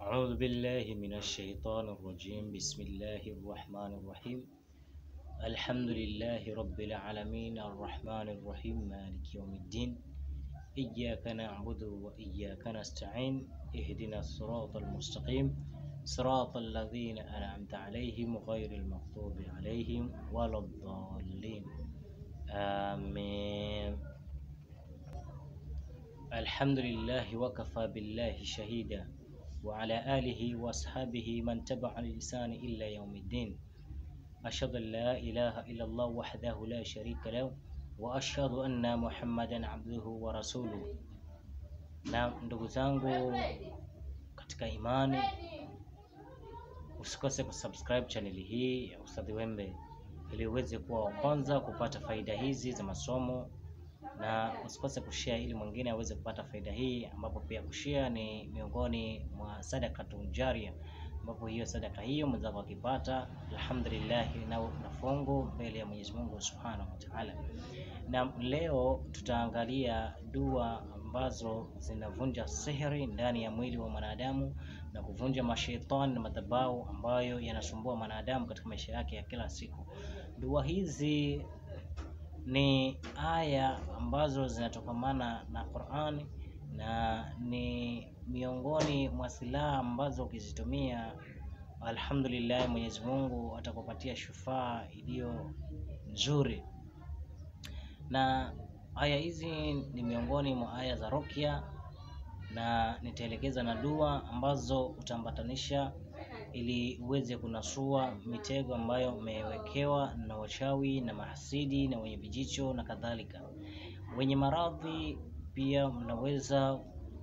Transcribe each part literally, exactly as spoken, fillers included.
أعوذ بالله من الشيطان الرجيم. بسم الله الرحمن الرحيم. الحمد لله رب العالمين الرحمن الرحيم مالك يوم الدين. إياك نعبد وإياك نستعين. اهدنا الصراط المستقيم صراط الذين أنعمت عليهم غير المغضوب عليهم ولا الضالين. آمين. الحمد لله وكفى بالله شهيدا وعلى آله وأصحابه من تبع الإنسان إلا يوم الدين. أشهد أن لا إله إلا الله وحده لا شريك له وأشهد أن محمدا عبده ورسوله. Na ndugu zangu katika imani, usikose kusubscribe chaneli hii ya Ustadhi Wembe ili uweze kuwa wa kwanza kupata faida hizi za masomo, na usikose kushare ili mwingine aweze kupata faida hii, ambapo pia kushare ni miongoni mwa sadaqatun jaria, ambapo hiyo sadaka hiyo mwenzako akipata alhamdulillah na nafungu mbele ya Mwenyezi Mungu Subhanahu wa Ta'ala. Na leo tutaangalia dua ambazo zinavunja sihiri ndani ya mwili wa mwanadamu na kuvunja mashaitani na madhabahu ambayo yanasumbua mwanadamu katika maisha yake ya kila siku. Dua hizi ni aya ambazo zinatokamana na Qur'ani na ni miongoni mwa silaha ambazo ukizitumia alhamdulillah Mwenyezi Mungu atakupatia shufaa iliyo nzuri. Na aya hizi ni miongoni mwa aya za ruqya, na nitaelekeza na dua ambazo utambatanisha ili uweze kunasua mitego ambayo umewekewa na wachawi na mahasidi na wenye vijicho na kadhalika. Wenye maradhi pia mnaweza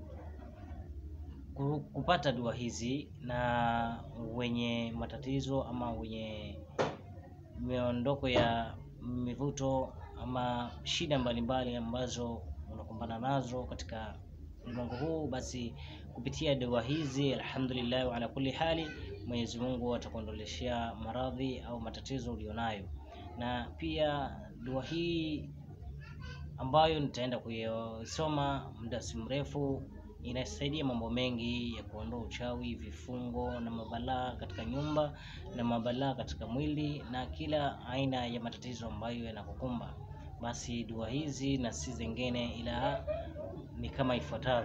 kupata dua hizi, na wenye matatizo ama wenye miondoko ya mivuto ama shida mbalimbali ambazo unakumbana nazo katika ulimwengu huu, basi kupitia dua hizi alhamdulillah wa ala kulli hali Mwenyezi Mungu atakuondoleshea maradhi au matatizo ulionayo. Na pia dua hii ambayo nitaenda kuyasoma muda si mrefu inasaidia mambo mengi ya kuondoa uchawi, vifungo na mabalaa katika nyumba na mabalaa katika mwili na kila aina ya matatizo ambayo yanakukumba. Basi dua hizi na si zingine ila ni kama ifuatavyo.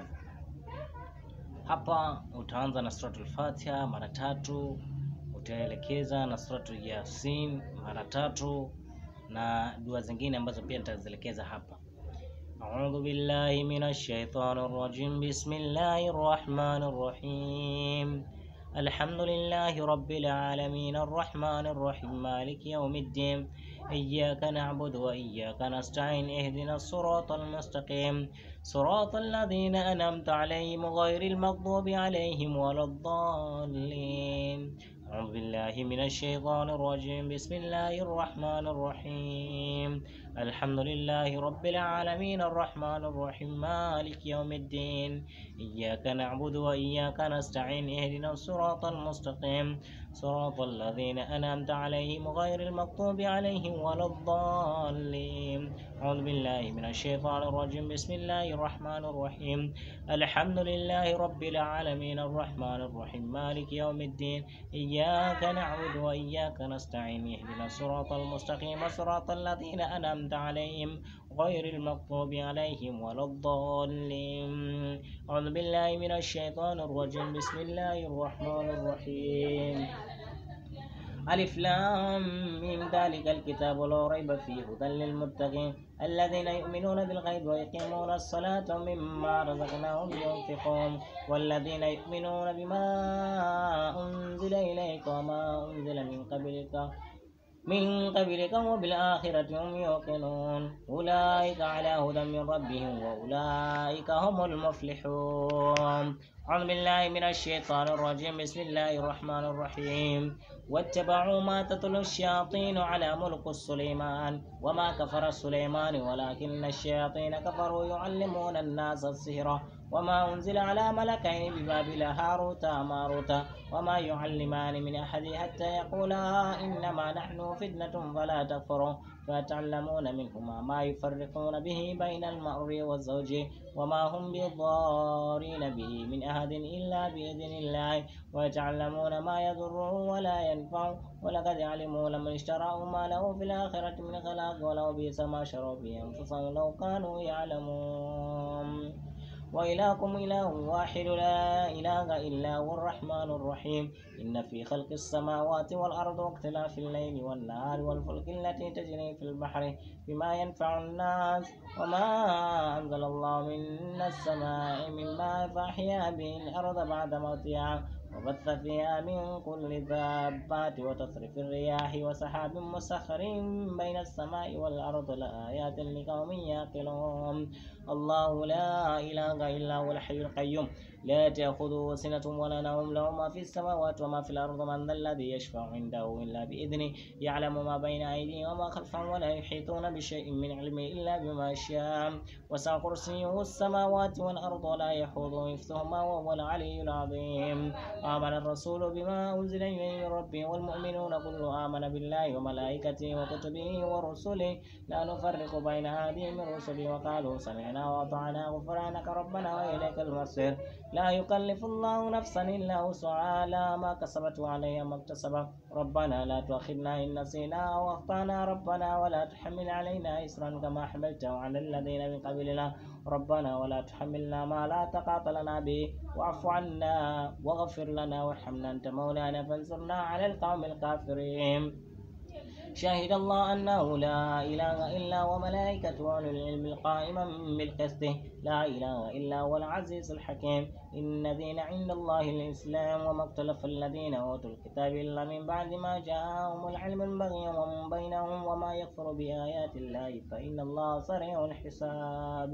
Hapa utaanza na suratul Fatiha mara tatu, utaelekeza na suratul Yasin mara tatu, na dua zingine ambazo pia nitazielekeza hapa. A'udhu billahi minash shaitanir rajim. Bismillahir rahmanir rahim. Alhamdulillahi rabbil alamin arrahmanir rahim maliki yawmiddin. إياك نعبد وإياك نستعين اهدنا الصراط المستقيم صراط الذين أنعمت عليهم غير المغضوب عليهم ولا الضالين. أعوذ بالله من الشيطان الرجيم. بسم الله الرحمن الرحيم. الحمد لله رب العالمين الرحمن الرحيم مالك يوم الدين. إياك نعبد وإياك نستعين اهدنا الصراط المستقيم صراط الذين أنعمت عليهم غير المغضوب عليهم ولا الضالين. أعوذ بالله من الشيطان الرجيم. بسم الله الرحمن الرحيم. الحمد لله رب العالمين الرحمن الرحيم مالك يوم الدين. إياك نعبد وإياك نستعين اهدنا الصراط المستقيم صراط الذين أنعمت عليهم غير المغضوب عليهم ولا الضالين. أعوذ بالله من الشيطان الرجيم. بسم الله الرحمن الرحيم. ألف لام ميم ذلك الكتاب لا ريب فيه هدى للمتقين الذين يؤمنون بالغيب ويقيمون الصلاة ومما رزقناهم ينفقون والذين يؤمنون بما أنزل إليك وما أنزل من قبلك من قبلك وبالآخرة هم يوقنون أولئك على هدى من ربهم وأولئك هم المفلحون. أعوذ بالله من الشيطان الرجيم. بسم الله الرحمن الرحيم. واتبعوا ما تتلو الشياطين على ملك سليمان وما كفر سليمان ولكن الشياطين كفروا يعلمون الناس السحر وما أنزل على ملكين ببابل هاروت وماروت وما يعلمان من أحد حتى يقولا إنما نحن فتنة فلا تكفر فيتعلمون منهما ما يفرقون به بين المرء والزوج وما هم بضارين به من أحد إلا بإذن الله ويتعلمون ما يضره ولا ينفع ولقد علموا لمن اشتراه ما له في الآخرة من خلاق ولو بئس ما شروا به أنفسهم لو كانوا يعلمون وإلهكم إله واحد لا إله إلا هو الرحمن الرحيم إن في خلق السماوات والأرض واختلاف الليل والنهار والفلك التي تجري في البحر بما ينفع الناس وما أنزل الله من السماء من ماء فأحيا به الأرض بعد موتها وبث فيها من كل دابات وتصرف الرياح وسحاب مسخر بين السماء والأرض لآيات لقوم يعقلون الله لا إله إلا هو الحي القيوم لا تأخذه سنة ولا نوم له ما في السماوات وما في الأرض من ذا الذي يشفع عنده إلا بإذنه يعلم ما بين أيديهم وما خلفهم ولا يحيطون بشيء من علمه إلا بما شاء وسع كرسيه السماوات والأرض ولا يحوطه حفظهما وهو العلي العظيم آمن الرسول بما أنزل إليه من ربه والمؤمنون كل آمن بالله وملائكته وكتبه ورسله لا نفرق بين أحد من رسله وقالوا سمعنا وأطعنا غفرانك ربنا وإليك المصير لا يكلف الله نفسا إلا وسعها لها ما كسبت وعليها ما اكتسبت ربنا لا تؤاخذنا إن نسينا أو أخطأنا ربنا ولا تحمل علينا إصرا كما حملته على الذين من قبلنا ربنا ولا تحملنا ما لا طاقة لنا به واعف عنا واغفر لنا وارحمنا أنت مولانا فانصرنا على القوم الكافرين شهد الله أنه لا إله إلا هو وملائكته وأولو العلم القائما بالقسط لا إله إلا هو العزيز الحكيم إن الدين عند الله الإسلام وما اختلف الذين أوتوا الكتاب إلا من بعد ما جاءهم العلم بغيا بينهم وما يكفر بآيات الله فإن الله سريع الحساب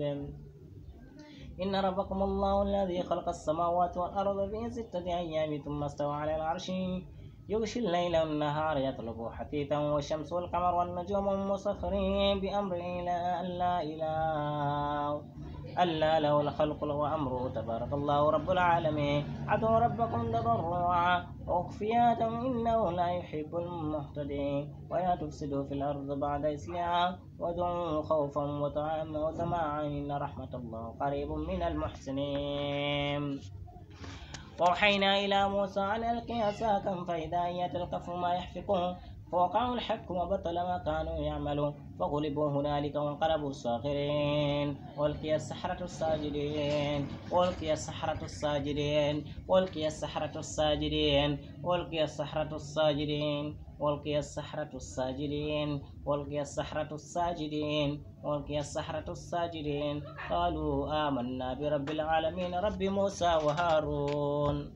إن ربكم الله الذي خلق السماوات والأرض في ستة أيام ثم استوى على العرش يغشي الليل والنهار يطلبه حثيثا والشمس والقمر والنجوم مسخرين بأمره لا ألا إله ألا له الخلق وأمره تبارك الله رب العالمين ادعوا ربكم تضرعا وخفية إنه لا يحب المعتدين ولا تفسدوا في الأرض بعد إصلاحها وادعوا خوفا وطمعا إن رحمة الله قريب من المحسنين وأوحينا إلى موسى أن ألقي عصاك فإذا هي تلقف ما يحفكون فوقعوا الحق وبطل ما كانوا يعملون فغلبوا هنالك وانقلبوا الصاغرين والقي السحرة الساجدين والقي السحرة الساجدين والقي السحرة الساجدين والقي السحرة الساجدين والقي السحرة الساجدين والقي السحرة الساجدين والقي السحرة الساجدين قالوا آمنا برب العالمين رب موسى وهارون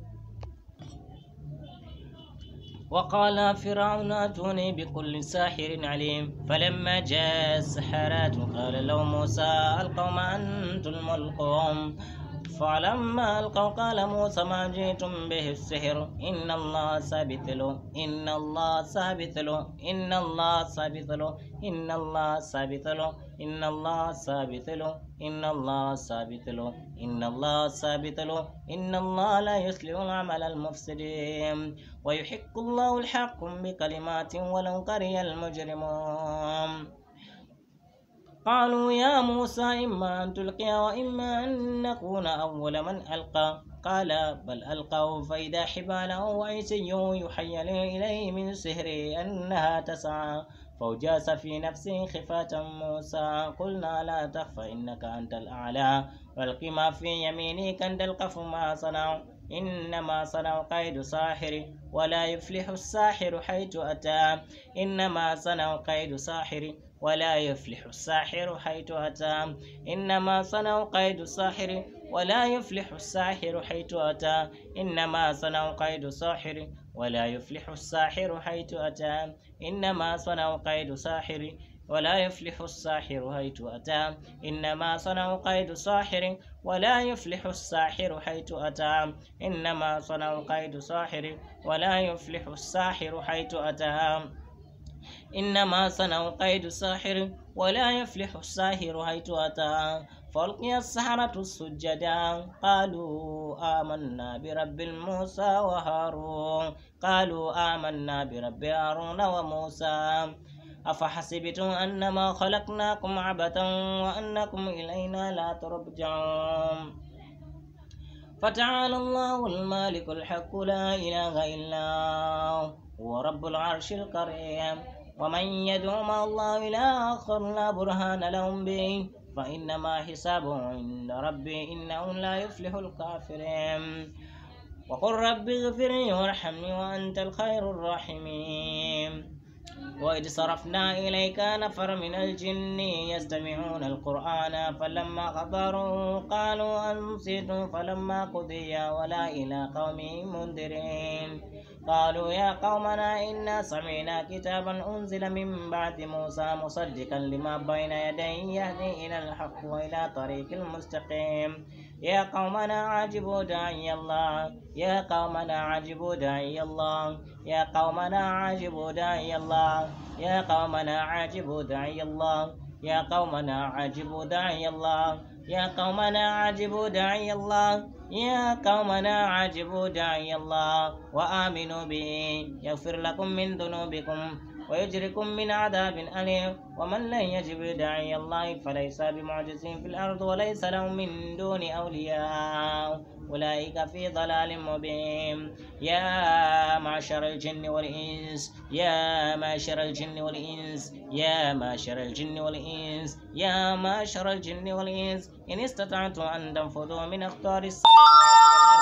وقال فرعون اتوني بكل ساحر عليم فلما جاء السحرات قال له موسى ألقوا ما أنتم ملقون فلما ألقوا قال موسى ما جئتم به السحر إن الله ثابت له إن الله ثابت له إن الله ثابت له إن الله ثابت له إن الله ثابت له إن الله ثابت له إن الله ثابت له إن الله لا يصلح العمل المفسدين ويحق الله الحق بكلمات ولو كره المجرمون قالوا يا موسى إما أن تلقي وإما أن نكون أول من ألقى قال بل ألقوا فإذا حبالهم وعصيهم يحيل إليه من سحره أنها تسعى فوجاس في نفسه خفة موسى قلنا لا تخف إنك أنت الأعلى والق ما في يمينك تلقف ما صنعوا إنما صنعوا كيد ساحر ولا يفلح الساحر حيث أتى إنما صنعوا كيد ساحر ولا يفلح الساحر حيث أتى إنما صنعوا كيد ساحر ولا يفلح الساحر حيث أتى إنما صنعوا كيد ساحر ولا يفلح الساحر حيث أتى إنما صنعوا كيد ساحر ولا يفلح الساحر حيث أتى إنما صنعوا كيد ساحر ولا يفلح الساحر حيث أتى إنما صنعوا كيد ساحر ولا يفلح الساحر حيث أتى إنما صنعوا كيد ساحر ولا يفلح الساحر حيث أتى فألقي السحرة سجدا قالوا آمنا برب موسى وهارون قالوا آمنا برب هارون وموسى أفحسبتم أنما خلقناكم عبثا وأنكم إلينا لا ترجعون فتعالى الله المالك الحق لا إله إلا هو رب العرش الكريم ومن يدعو مع الله إلها آخر لا برهان لهم به فإنما حسابه عند ربي إنه لا يفلح الكافرين وقل رب اغفر لي وارحمني وأنت الخير الراحمين وإذ صرفنا إليك نفر من الجن يستمعون القرآن فلما حضروا قالوا أنصتوا فلما قضي ولا إلى قومهم منذرين قالوا يا قومنا إنا سمعنا كتابا أنزل من بعد موسى مصدقا لما بين يديه يهدي إلى الحق وإلى طريق المستقيم يا قومنا عجبوا داعي الله يا قومنا عجبوا داعي الله يا قومنا عجبوا داعي الله يا قومنا عجبوا داعي الله يا قومنا عجبوا داعي الله يا قومنا عجبوا داعي الله يا قومنا عجبوا داعي الله وآمنوا به يغفر لكم من ذنوبكم ويجركم من عذاب أليم ومن لن يجب داعي الله فليس بمعجز في الأرض وليس له من دون أولياء أولئك في ضلال مبين يا معشر الجن والإنس يا معشر الجن والإنس يا معشر الجن والإنس يا معشر الجن والإنس إن استطعتم أن تنفذوا من أقطار السماوات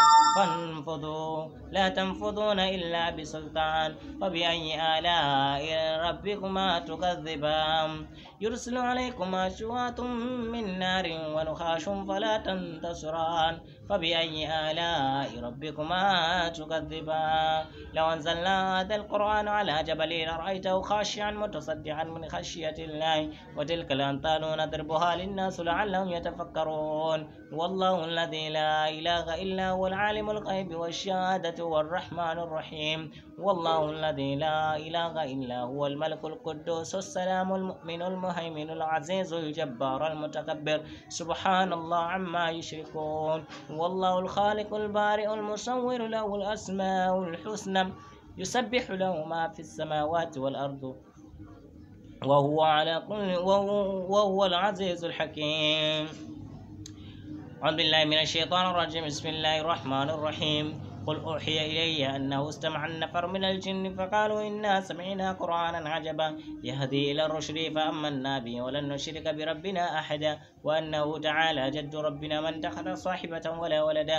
فانفذوا لا تنفذون إلا بسلطان فبأي آلاء ربكما تكذبان يرسل عليكم أشواط من نار ونخاش فلا تنتصران فبأي آلاء ربكما تكذبان لو أنزلنا هذا القرآن على جبل لرأيته خاشعا متصدعا من خشية الله وتلك الأمثال نضربها للناس لعلهم يتفكرون والله الذي لا إله إلا هو العالم الغيب والشهادة هو الرحمن الرحيم والله الذي لا إله إلا هو الملك القدوس السلام المؤمن المهيمن العزيز الجبار المتكبر سبحان الله عما يشركون والله الخالق البارئ المصور له الأسماء الحسنى يسبح له ما في السماوات والأرض وهو على كل وهو, وهو العزيز الحكيم. أعوذ بالله من الشيطان الرجيم بسم الله الرحمن الرحيم قل أوحي إلي أنه استمع النفر من الجن فقالوا إنا سمعنا قرآنا عجبا يهدي إلى الرشد فآمنا به ولن نشرك بربنا أحدا وأنه تعالى جد ربنا من اتخذ صاحبة ولا ولدا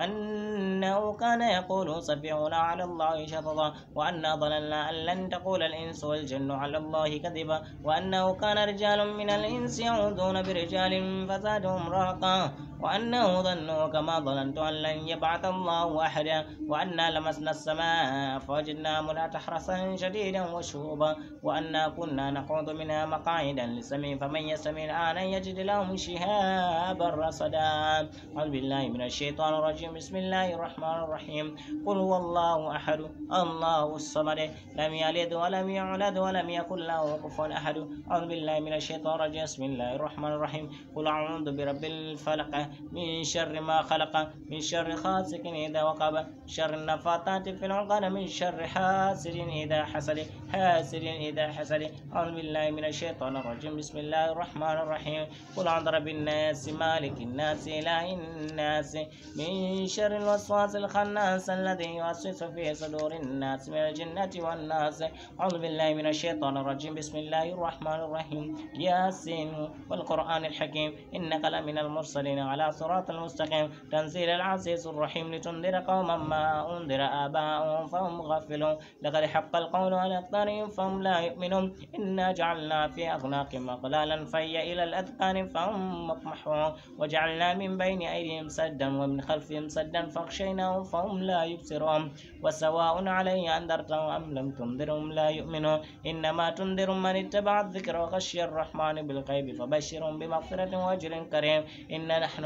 وأنه كان يقول سبحون على الله شططا وأنا ظننا أن لن تقول الإنس والجن على الله كذبا وأنه كان رجال من الإنس يعوذون برجال فزادهم رهقا وأنه ظنوا كما ظننت أن لن يبعث الله أحدا وأنا لمسنا السماء فوجدنا ملأت حرسا شديدا وشهوبا وأنا كنا نقعد منها مقاعدا للسمع فمن يستمع الآن يجد لهم شهابا رصدا. أعوذ بالله من الشيطان الرجيم بسم الله الرحمن الرحيم قل هو الله أحد الله الصمد لم يلد ولم يولد ولم يكن له كفوا أحد. أعوذ بالله من الشيطان الرجيم بسم الله الرحمن الرحيم قل أعوذ برب الفلق من شر ما خلق من شر غاسق إذا وقب شر النفاثات في العقد من شر حاسد إذا حسد حاسد إذا حسد. أعوذ بالله من الشيطان الرجيم بسم الله الرحمن الرحيم قل أعوذ برب الناس مالك الناس إله الناس من شر الوسواس الخناس الذي يوسوس في صدور الناس من الجنة والناس. أعوذ بالله من الشيطان الرجيم بسم الله الرحمن الرحيم ياسين والقرآن الحكيم إنك لمن المرسلين على صراط المستقيم تنزيل العزيز الرحيم لتنذر قوما ما أنذر آباؤهم فهم غافلون لقد حق القول على أكثرهم فهم لا يؤمنون إنا جعلنا في أعناقهم أغلالا فهي إلى الأذقان فهم مقمحون وجعلنا من بين أيديهم سدا ومن خلفهم سدا فاغشيناهم فهم لا يبصرون وسواء عليه أنذرتهم أم لم تنذرهم لا يؤمنون إنما تنذر من اتبع الذكر وخشي الرحمن بالغيب فبشرهم بمغفرة وأجر كريم. إنا نحن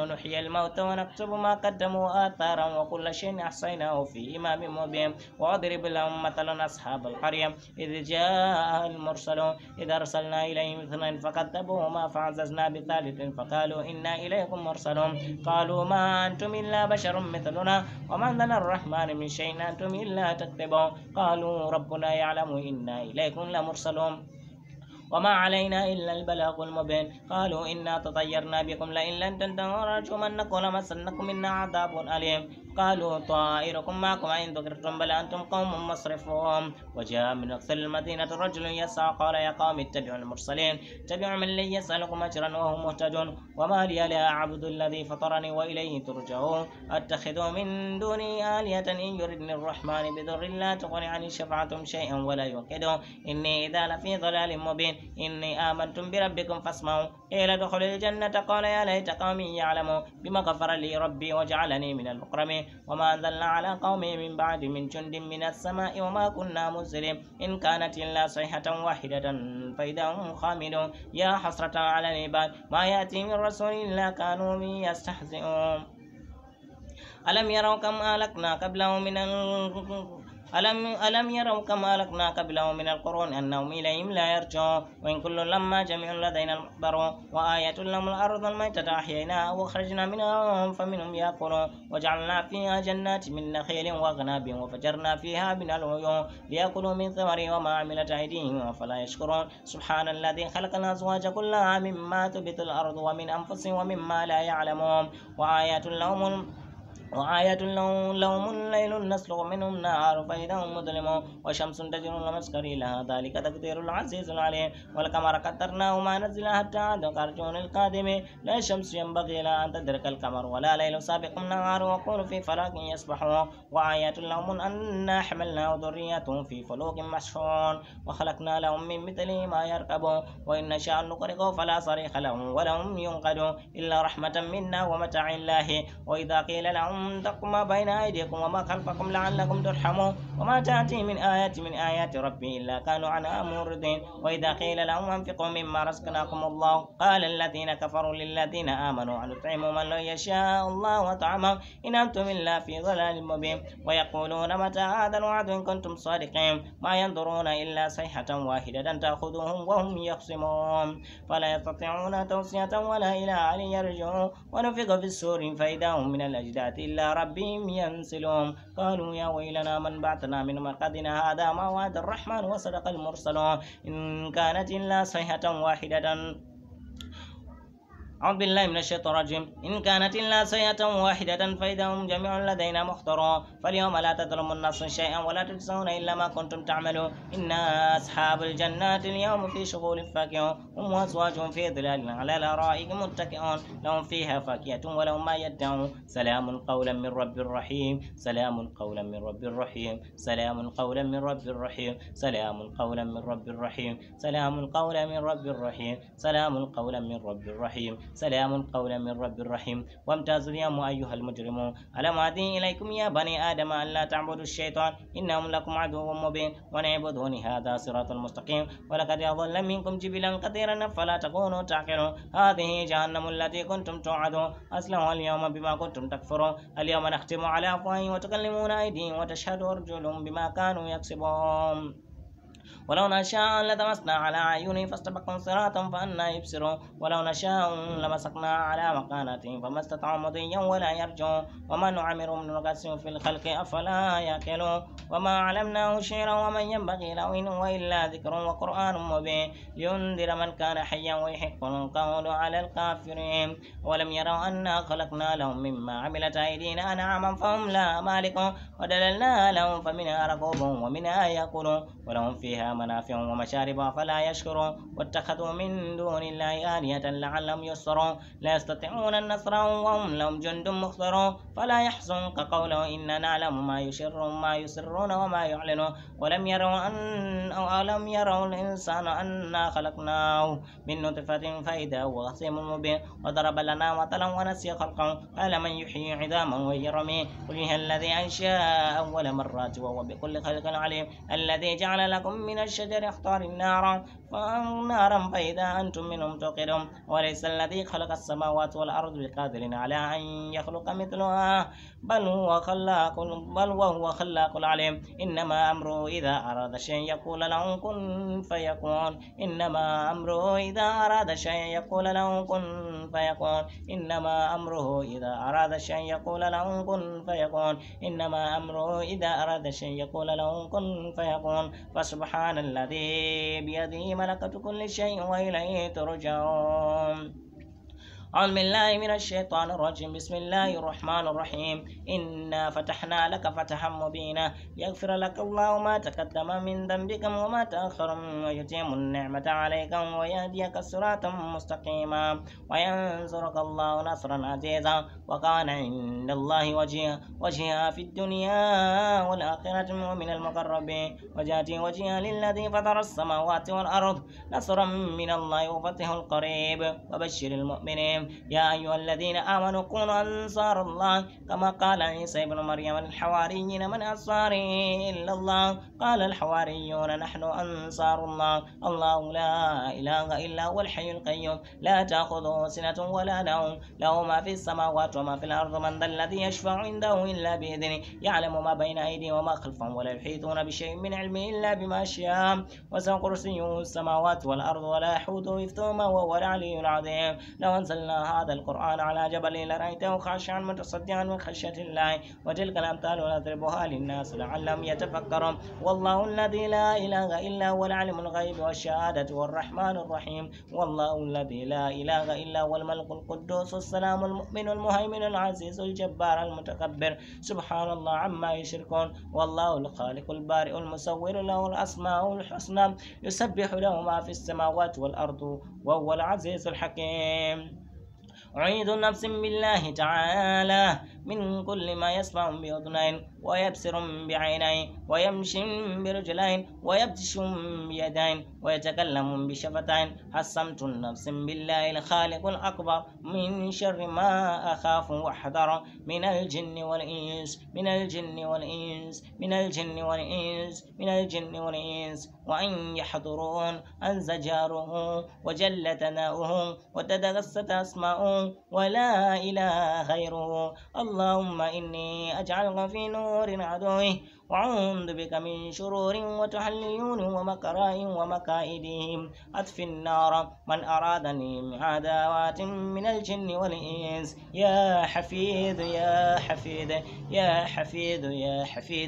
نحيي الموتى ونكتب ما قدموا آثارا وكل شيء أحصيناه في إمام مبين واضرب لهم مثلا أصحاب القرية إذ جاء المرسلون إذ أرسلنا إليهم اثنين فكذبوهما فعززنا بثالث فقالوا إنا إليكم مرسلون قالوا ما أنتم إلا بشر مثلنا وما أنزل الرحمن من شيء أنتم إلا تكذبون قالوا ربنا يعلم إنا إليكم لمرسلون وما علينا إلا البلاغ المبين قالوا إنا تطيرنا بكم لئن لم تنتهوا لنرجمنكم ولمسنكم منا عذاب أليم قالوا طائركم معكم إن ذكرتم بل أنتم قوم مسرفون وجاء من أقصى المدينة رجل يسعى قال يا قوم اتبعوا المرسلين اتبعوا من لن يسألكم أجرا وهم مهتدون وما لي لا أعبد الذي فطرني وإليه ترجعون أتخذ من دوني آلهة إن يردني الرحمن بضر لا تغن عني شفاعتهم شيئا ولا ينقذون إني إذا لفي ضلال مبين إني آمنتم بربكم فاسمعوا قيل ادخلوا الجنة قال يا ليت قومي يعلموا بما غفر لي ربي وجعلني من المكرمين وما أنزلنا على قومه من بعد من جند من السماء وما كنا منزلين إن كانت إلا صيحة واحدة فإذا هم خامدون يا حسرة على العباد ما يأتي من رسول إلا كانوا به يستهزئون ألم يروا كم أهلكنا قبلهم من ألم ألم يروا كما أهلكنا قبلهم من القرون أنهم إليهم لا يرجعون وإن كل لما جميع لدينا محضرون وآية لهم الأرض الميتة أحييناها وأخرجنا منها فمنهم يأكلون وجعلنا فيها جنات من نخيل وأعناب وفجرنا فيها من العيون ليأكلوا من ثمره وما عملت أيديهم أفلا يشكرون سبحان الذي خلق الأزواج كلها مما تنبت الأرض ومن أنفسهم ومما لا يعلمون وآية لهم وآية لهم الليل نسلخ منه النهار فإذا هم مظلمون وشمس تجري لمسخر لها ذلك تقدير العزيز العليم والقمر قدرناه ما نزل حتى عاد كرجون القادم لا الشمس ينبغي لها أن تدرك القمر ولا ليل سابق النهار وقول في فلك يسبحون وآية لهم أنا حملنا ذريتهم في فلوك مشحون وخلقنا لهم من مثله ما يركبون وإن نشاء نغرقهم فلا صريخ لهم ولهم ينقذون إلا رحمة منا ومتاع الله وإذا قيل لهم تقوا ما بين أيديكم وما خلفكم لعلكم ترحمون وما تأتي من آية من آيات ربي إلا كانوا عنها معرضين وإذا قيل لهم أنفقوا مما رزقناكم الله قال الذين كفروا للذين آمنوا أن نطعموا من لو يشاء الله وطعمه إن أنتم إلا في ضلال مبين ويقولون متى هذا الوعد إن كنتم صادقين ما ينظرون إلا صيحة واحدة تأخذهم وهم يخصمون فلا يستطيعون توصية ولا إلى أهل يرجعون ونفق في السور فإذا هم من الأجداث إلا ربهم ينسلون قالوا يا ويلنا من بعثنا من مرقدنا هذا ما وعد الرحمن وصدق المرسلون إن كانت إلا صيحة واحدة أعوذ بالله من الشيطان الرجيم إن كانت إلا صيحة واحدة فإذا هم جميع لدينا محضرون فاليوم لا تظلم النفس شيئا ولا تجزون إلا ما كنتم تعملون إن أصحاب الجنات اليوم في شغل فاكهون هم وأزواجهم في ظلال على الأرائك متكئون لهم فيها فاكهة ولهم ما يدعون سلام قولا من رب رحيم سلام قولا من رب رحيم سلام قولا من رب رحيم سلام قولا من رب رحيم سلام قولا من رب رحيم سلام قولا من رب رحيم سلام قولا من رب رحيم وامتازوا اليوم أيها المجرمون ألم أعهد إليكم يا بني آدم أن لا تعبدوا الشيطان إنهم لكم عدو مبين ونعبدوني هذا صراط مستقيم ولقد أضل منكم جبلا كثيرا فلا تكونوا تعقلون هذه جهنم التي كنتم توعدون أصلها اليوم بما كنتم تكفرون اليوم نختم على أفواههم وتكلمنا أيديهم وتشهد أرجلهم بما كانوا يكسبون ولو نشاء لطمسنا على أعينهم فاستبقوا صراطا فأنا يبصرون ولو نشاء لمسكنا على مكانتهم فما استطاعوا مضيا ولا يرجعون وما نعمر من نقصهم في الخلق أفلا يأكلون وما علمناه شعرا ومن ينبغي له إن هو إلا ذكر وقرآن مبين لينذر من كان حيا ويحق القول على الكافرين ولم يروا أنا خلقنا لهم مما عملت أيدينا أنعاما فهم لا مالكون ودللنا لهم فمنها ركوبهم ومنها يأكلون ولهم فيها منافع ومشارب فلا يشكرون واتخذوا من دون الله آلهة لعلهم ينصرون لا يستطيعون النصر وهم لهم جند مخضرون فلا يحزنك قوله إننا نعلم ما يسرون ما يسرون وما يعلنون ولم يروا أن أو ألم يروا الإنسان أنا خلقناه من نطفة فإذا هو خصيم مبين وضرب لنا مثلا ونسي خلقه قال من يحيي عظاما وهي رميم قل هو الذي أنشأ أول مرة وهو بكل خلق عليم الذي جعل لكم من الشجر اختار النار نارا فإذا أنتم منهم توقدون وليس الذي خلق السماوات والأرض بقادر على أن يخلق مثلها بل هو خلاق بل وهو خلاق العليم إنما أمره إذا أراد شيئا يقول له كن فيكون إنما أمره إذا أراد شيئا يقول له كن فيكون إنما أمره إذا أراد شيئا يقول له كن فيكون إنما أمره إذا أراد شيئا يقول له كن فيكون فسبحان الذي بيده ملكة كل شيء وإليه ترجعون. أعوذ بالله من الشيطان الرجيم. بسم الله الرحمن الرحيم. إنا فتحنا لك فتحا مبينا يغفر لك الله ما تقدم من ذنبك وما تأخر ويتم النعمة عليك ويهديك صراطا مستقيما وينصرك الله نصرا عزيزا وكان عند الله وجيها وجيها في الدنيا والآخرة ومن المقربين وجاتي وجيها للذي فطر السماوات والأرض نصرا من الله وفتح القريب وبشر المؤمنين يا أيها الذين آمنوا كونوا أنصار الله كما قال عيسى ابن مريم للحواريين من أنصاري إلا الله قال الحواريون نحن أنصار الله الله لا إله إلا هو الحي القيوم لا تأخذه سنة ولا نوم له ما في السماوات وما في الأرض من ذا الذي يشفع عنده إلا بإذنه يعلم ما بين أيديهم وما خلفهم ولا يحيطون بشيء من علمه إلا بما شاء وسع كرسيه السماوات والأرض ولا يحوده حفظهما وهو العلي العظيم لو أنزلنا هذا القرآن على جبل لرأيته خاشعا متصدعا من خشية الله وتلك الأمثال نضربها للناس لعلهم يتفكرون والله الذي لا إله إلا هو العلم الغيب والشهادة والرحمن الرحيم والله الذي لا إله إلا هو الملك القدوس السلام المؤمن المهيمن العزيز الجبار المتكبر سبحان الله عما يشركون والله الخالق البارئ المصور له الأسماء الحسنى يسبح له ما في السماوات والأرض وهو العزيز الحكيم. أعيذ نفس بالله تعالى من كل ما يسمع بأذنين ويبصر بعينين ويمشي برجلين ويبطش بيدين ويتكلم بشفتين حسمت النفس بالله الخالق الأكبر من شر ما أخاف واحذر من الجن والإنس من الجن والإنس من الجن والإنس من الجن والإنس وأن يحضرون أنزجاره وجل ثناؤه وتدغست أسماؤه ولا إله غيره اللهم إني أجعلك في نور عدوه وأعوذ بك من شرور وتحليون ومكراء ومكائدهم أطفئ النار من أرادني من عداوات من الجن والإنس يا حفيظ يا حفيظ يا حفيظ يا حفيظ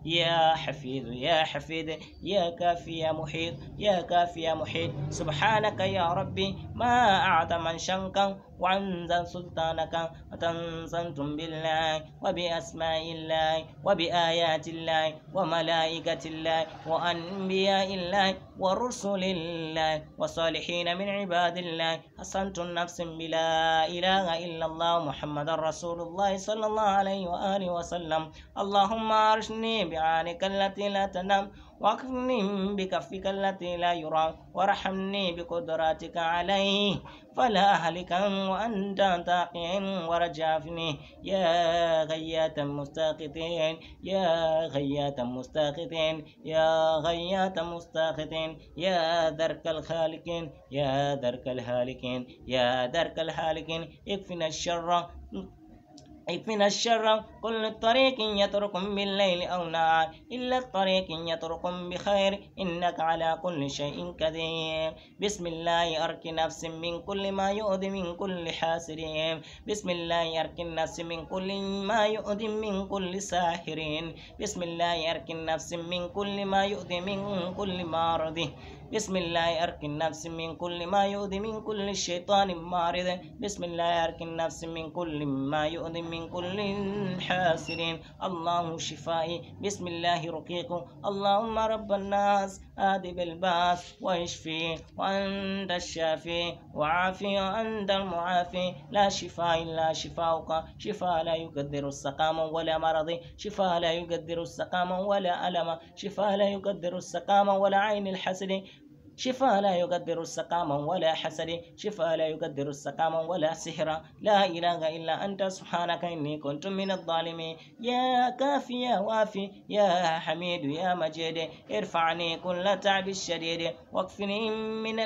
يا حفيظ يا حفيظ يا كافي يا محيط يا كافي يا محيط سبحانك يا ربي ما أعظم شنك وعنز سلطانك وتنصنتم بالله وبأسماء الله وبآيات الله وملائكة الله وأنبياء الله ورسل الله وصالحين من عباد الله حسنت النفس بلا إله إلا الله محمد رسول الله صلى الله عليه وآله وسلم اللهم أرشني بعينك التي لا تنام واكفني بكفك التي لا يرى وارحمني بقدرتك عليه فلا أهلك وأنت تقي ورجافني يا غياث مستاقتين يا غياث مستاقتين يا غياث مستاقتين يا درك الخالقين يا درك الهالكين يا درك الهالكين اكفنا الشر اكفنا الشر كل طريق يتركم بالليل أو نهار إلا الطريق يتركم بخير إنك على كل شيء قدير بسم الله أرك نفس من كل ما يؤذي من كل حاسد بسم الله أرك النفس من كل ما يؤذي من كل ساحر بسم الله أرك النفس من كل ما يؤذي من كل مرض بسم الله أرك النفس من كل ما يؤذي من كل شيطان مارد بسم الله أرك النفس من كل ما يؤذي من كل حاسد الله شفائي بسم الله رقيق اللهم رب الناس آدي بالباس واشفي وأنت الشافي وعافي وأنت المعافي لا شفاء إلا شفاؤك شفاء لا يقدر السقام ولا مرض شفاء لا يقدر السقام ولا ألم شفاء لا يقدر السقام ولا عين الحسد شفاء لا يقدر السقاما ولا حسد، شفاء لا يقدر السقاما ولا سحر. لا إله إلا أنت سبحانك إني كنت من الظالمين. يا كافي يا وافي يا حميد يا مجيد، ارفعني كل تعب الشديد، واكفني من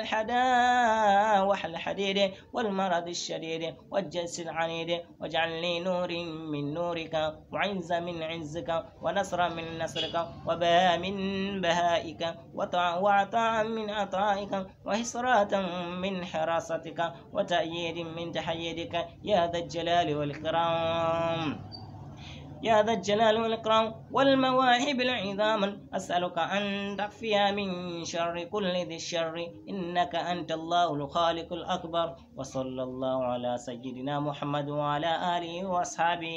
الحداء والحديد والمرض الشديد والجلس العنيد، واجعل لي نور من نورك، وعز من عزك، ونصر من نصرك، وبهاء من بهائك، وعطاء من عطائك، وحسرة من حراستك، وتأييد من تحييدك، يا ذا الجلال والإكرام. يا ذا الجلال والإكرام والمواهب العظام، أسألك أن تكفي من شر كل ذي الشر، إنك أنت الله الخالق الأكبر. وصلى الله على سيدنا محمد وعلى آله وأصحابه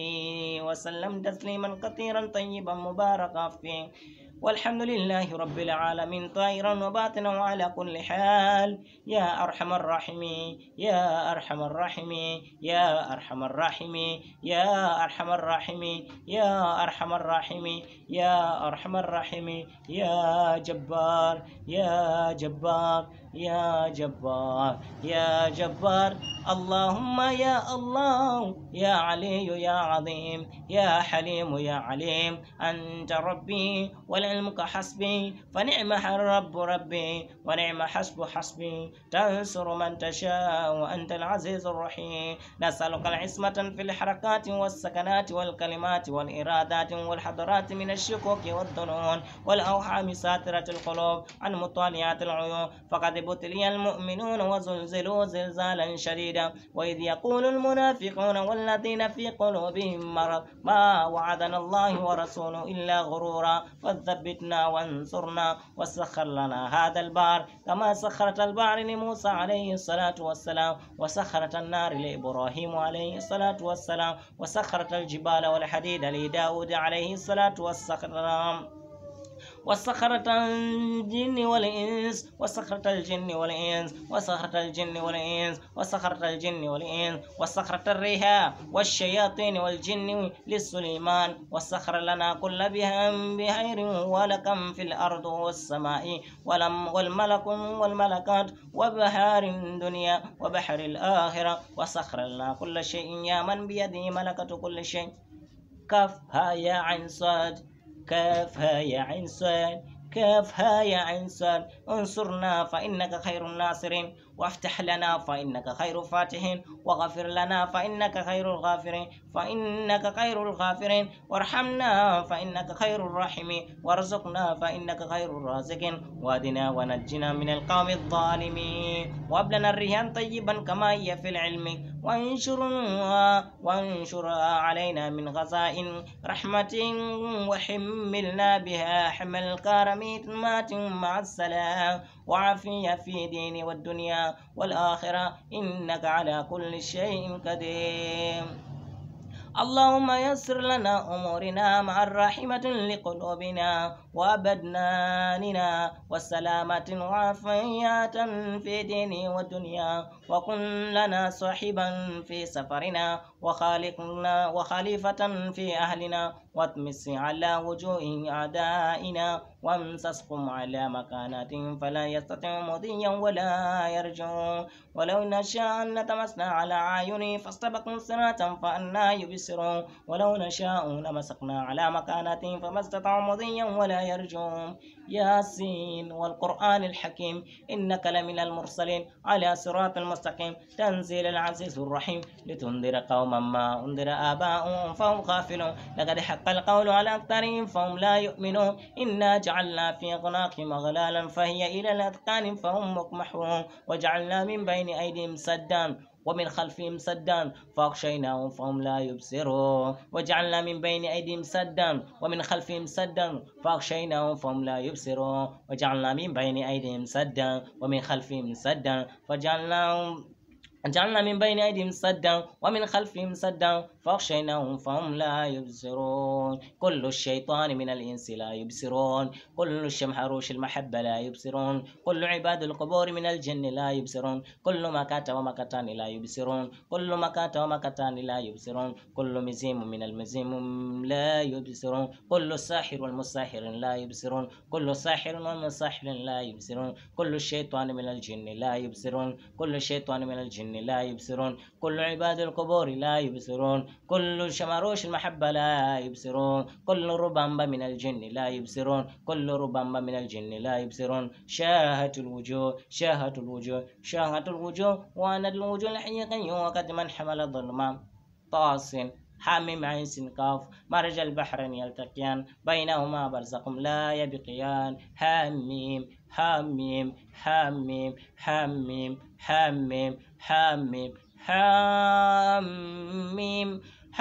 وسلم تسليما كثيرا طيبا مباركا فيه، والحمد لله رب العالمين طائرا وباطنا وعلى كل حال. يا أرحم الراحمين يا أرحم الراحمين يا أرحم الراحمين يا أرحم الراحمين يا أرحم الراحمين يا أرحم الراحمين، يا جبار يا جبار يا جبار يا جبار. اللهم يا الله يا علي يا عظيم يا حليم يا عليم، أنت ربي والعلمك حسبي، فنعم الرب ربي ونعم حسب حسبي، تنصر من تشاء وأنت العزيز الرحيم. نسألك العصمة في الحركات والسكنات والكلمات والإرادات والحضرات من الشكوك والظنون والأوهام ساترة القلوب عن مطالعات العيون، فقد ابتلي المؤمنون وزلزلوا زلزالا شديدا، وإذ يقول المنافقون والذين في قلوبهم مرض ما وعدنا الله ورسوله إلا غرورا، فثبتنا وانصرنا، وسخر لنا هذا البحر كما سخرت البحر لموسى عليه الصلاة والسلام، وسخرت النار لإبراهيم عليه الصلاة والسلام، وسخرت الجبال والحديد لداود عليه الصلاة والسلام، وسخرت الجن والإنس وسخرت الجن والإنس وسخرت الجن والإنس وسخرت الجن والإنس وسخرت الريح والشياطين والجن لسليمان، وسخر لنا كل بهم بخير ولكم في الأرض والسماء ولم والملك والملكات وبحار الدنيا وبحر الآخرة، وسخر لنا كل شيء يا من بيده ملكة كل شيء. كفها يا عين صاد كافها يا عين صاد كافها يا عين صاد، انصرنا فإنك خير الناصرين، وافتح لنا فإنك خير فاتحين، وغفر لنا فإنك خير الغافرين فإنك خير الغافرين، وارحمنا فإنك خير الراحمين، وارزقنا فإنك خير الرازقين، وادنا ونجنا من القوم الظالمين، وهب لنا الريحان طيبا كما هي في العلم، وانشرها وانشرها علينا من غزائن رحمة، وحملنا بها حمل الكرم مات مع السلام، وعافية في دين والدنيا والآخرة، إنك على كل شيء قدير. اللهم يسر لنا أمورنا مع الرحمة لقلوبنا وأبداننا والسلامة وعافية في دين والدنيا، وكن لنا صاحبا في سفرنا وخالقنا وخليفة في أهلنا، واطمس على وجوه أعدائنا، وامسسهم على مكانات فلا يستطيع مضيا ولا يرجعون، ولو نشاء نتمسنا على أعينهم فاستبقوا الصراط فأنا يبصرون، ولو نشاء لمسكنا على مكاناتهم فما استطاعوا مضيا ولا يرجعون. ياسين والقرآن الحكيم إنك لمن المرسلين على صراط المستقيم، تنزيل العزيز الرحيم، لتنذر قوما ما أنذر آباؤهم فهم غافلون، لقد حق القول على أكثرهم فهم لا يؤمنون، إنا جعلنا في أعناقهم أغلالا فهي إلى الأذقان فهم مقمحون، وجعلنا من بين أيديهم سدا ومن خلفهم سدا فأغشيناهم فهم لا يبصرون، وجعلنا من بين أيديهم سدا ومن خلفهم سدا فأغشيناهم فهم لا يبصرون، وجعلنا من بين أيديهم سدا ومن خلفهم سدا فجعلناهم جعلنا من بين أيديهم سدا ومن خلفهم سدا فأغشيناهم فهم لا يبصرون. كل الشيطان من الإنس لا يبصرون. كل الشمحروش المحبة لا يبصرون. كل عباد القبور من الجن لا يبصرون. كل مكات ومكتان لا يبصرون. كل مكات ومكتان لا يبصرون. كل مزيم من المزيم لا يبصرون. كل ساحر والمساحر لا يبصرون. كل ساحر والمساحر لا يبصرون. كل الشيطان من الجن لا يبصرون. كل الشيطان من الجن لا يبصرون. كل عباد القبور لا يبصرون. كل شمروش المحبة لا يبصرون. كل ربما من الجن لا يبصرون. كل ربما من الجن لا يبصرون. شاهت الوجوه شاهت الوجوه شاهت الوجوه وانت الوجوه الحي قيوم وقد من حمل الظلمام طاس حامم عين سنكاف مرج البحرين يلتقيان بينهما برزق لا يبقيان. حميم حميم حميم حميم حميم حميم حميم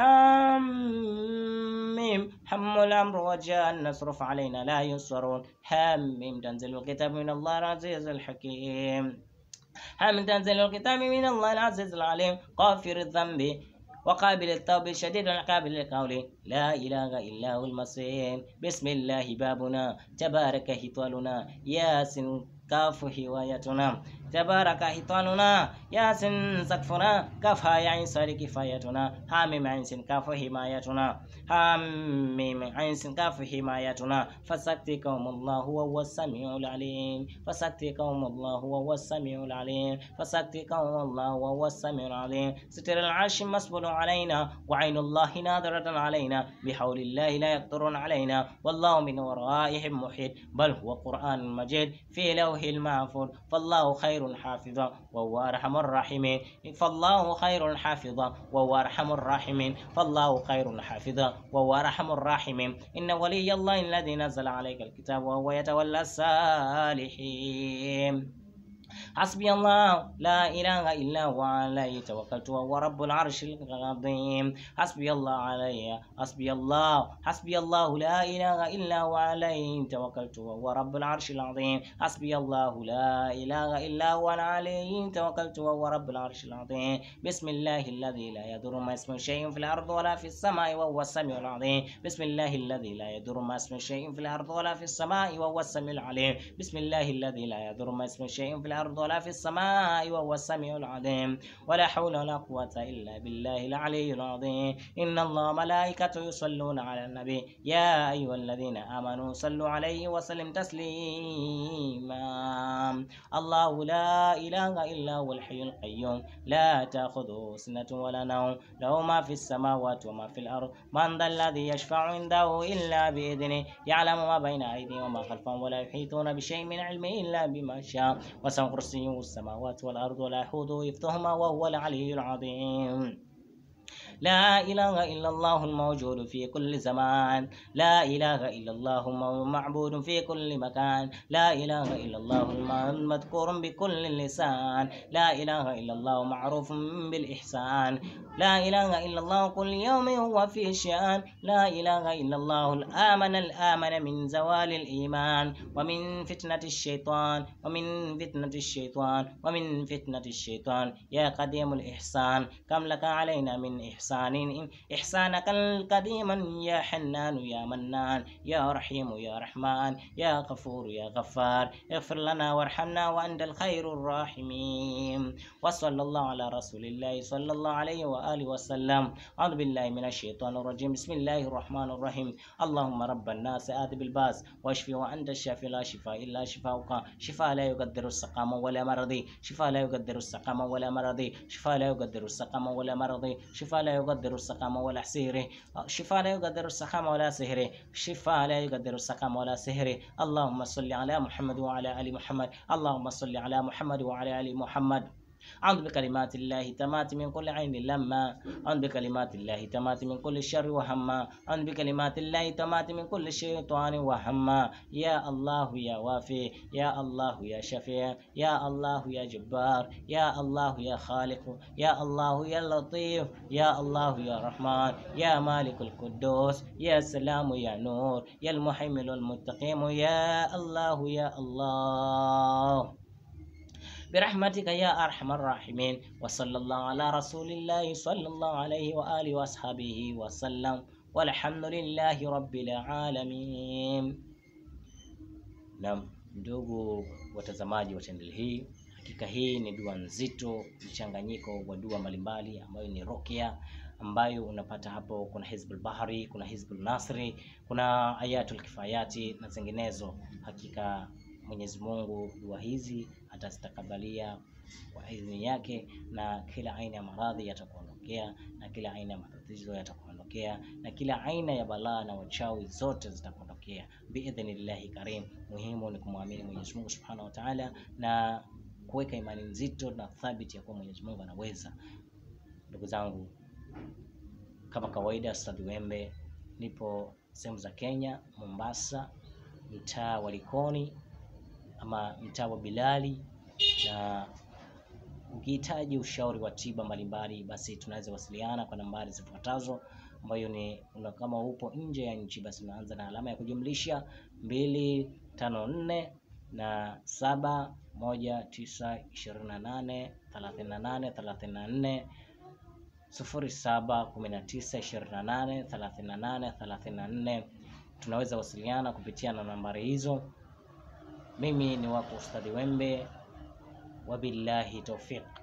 حميم حم الأمر وجاء النصر فعلينا لا ينصرون. حميم تنزل الكتاب من الله العزيز الحكيم. حميم تنزل الكتاب من الله العزيز العليم. غافر الذنب وقابل التوب شديد العقاب للقول لا إله إلا هو المصير. بسم الله بابنا تبارك هطالنا ياسين كاف هوايتنا. تبارك حيطاننا ياسين سقفنا كفها يعين صار كفايتنا. حامم عين كاف حمايتنا. حامم عين كاف حمايتنا. فسكتكم الله هو السميع العليم. فسكتكم الله هو السميع العليم. فسكتكم الله هو السميع العليم. ستر العرش مسبول علينا وعين الله ناظرة علينا. بحول الله لا يقدرون علينا والله من ورائهم محيط. بل هو قرآن مجيد في لوح المحفوظ. فالله خير حافظا وهو أرحم الراحمين. فالله خير حافظا وهو أرحم الراحمين. فالله خير حافظا وهو أرحم الراحمين. إن ولي الله الذي نزل عليك الكتاب وهو يتولى الصالحين. حسبي الله لا إله إلا هو عليه توكلت وهو رب العرش العظيم. حسبي الله علي حسبي الله حسبي الله لا إله إلا هو عليه توكلت وهو رب العرش العظيم. حسبي الله لا إله إلا هو عليه توكلت وهو رب العرش العظيم. بسم الله الذي لا يضر ما اسمه شيء في الأرض ولا في السماء وهو السميع العليم. بسم الله الذي لا يضر ما اسمه شيء في الأرض ولا في السماء وهو السميع العليم. بسم الله الذي لا يضر ما اسمه شيء في الأرض ولا في السماء وهو السميع العليم. ولا حول ولا قوة إلا بالله العلي العظيم. إن الله ملائكته يصلون على النبي يا أيها الذين آمنوا صلوا عليه وسلم تسليما. الله لا إله إلا هو الحي القيوم لا تأخذه سنة ولا نوم له ما في السماوات وما في الأرض. من ذا الذي يشفع عنده إلا بإذنه يعلم ما بين أيديهم وما خلفهم ولا يحيطون بشيء من علمه إلا بما شاء. وسع كرسيه السماوات والأرض ولا يحوطه حفظهما وهو العلي العظيم. لا إله إلا الله الموجود في كل زمان. لا إله إلا الله المعبود في كل مكان. لا إله إلا الله المذكور بكل لسان. لا إله إلا الله معروف بالإحسان. لا إله إلا الله كل يوم هو في شأن. لا إله إلا الله الآمن الآمن من زوال الإيمان ومن فتنة الشيطان ومن فتنة الشيطان ومن فتنة الشيطان. يا قديم الإحسان كم لك علينا من إحسان إحسانك القديم يا حنان يا منان يا رحيم يا رحمن يا غفور يا غفار. اغفر لنا وارحمنا وأنت الخير الراحمين. وصلى الله على رسول الله صلى الله عليه وآله وسلم. أعوذ بالله من الشيطان الرجيم. بسم الله الرحمن الرحيم. اللهم رب الناس آت بالباس واشفي وأنت الشافي لا شفاء إلا شفاؤك. شفاء لا يقدر السقام ولا مرضي. شفاء لا يقدر السقام ولا مرضي. شفاء لا يقدر السقام ولا مرضي. شفاء لا يقدر السقام ولا سحر. شفاء لا يقدر السقام ولا سحر. شفاء لا يقدر السقام ولا سحر. اللهم صل على محمد وعلى آل محمد. اللهم صل على محمد وعلى آل محمد. أعوذ بكلمات الله تمات من كل عين لما. أعوذ بكلمات الله تمات من كل شر وهما. أعوذ بكلمات الله تمات من كل شيطان وهما. يا الله يا وافي يا الله يا شفيع يا الله يا جبار يا الله يا خالق يا الله يا لطيف يا الله يا رحمن يا مالك القدوس يا سلام يا نور يا المحمل المتقيم يا الله يا الله. birahmatika ya arhamar rahimin. Wa sallallahu ala rasulillahi sallallahu alayhi wa alihi wa ashabihi wa sallam, walhamdulillahi rabbil alamin. Na ndugu watazamaji wa channel hii, hakika hii ni dua nzito, mchanganyiko wa dua mbalimbali ambayo ni ruqya, ambayo unapata hapo. Kuna Hizbul Bahri, kuna Hizbul Nasri, kuna Ayatul Kifayati na zinginezo. Hakika Mwenyezi Mungu dua hizi atazitakabalia kwa idhini yake, na kila aina ya maradhi yatakuondokea, na kila aina ya matatizo yatakuondokea, na kila aina ya balaa na wachawi zote zitakuondokea biidhnillahi karim. Muhimu ni kumwamini Mwenyezi Mungu Subhanahu wa Ta'ala na kuweka imani nzito na thabiti ya kuwa Mwenyezi Mungu anaweza. Ndugu zangu, kama kawaida, Ustadh Wembe nipo sehemu za Kenya, Mombasa, mtaa wa Likoni ama mtaa wa Bilali, na ukihitaji ushauri wa tiba mbalimbali, basi tunaweza wasiliana kwa nambari zifuatazo, ambayo ni kama upo nje ya nchi, basi unaanza na alama ya kujumlisha mbili tano nne na saba moja tisa ishirini na nane thelathini na nane thelathini na nne sufuri saba kumi na tisa ishirini na nane thelathini na nane thelathini na nne. Tunaweza wasiliana kupitia na nambari hizo. Mimi ni wako Ustadh Wembe, wabillahi tawfiq.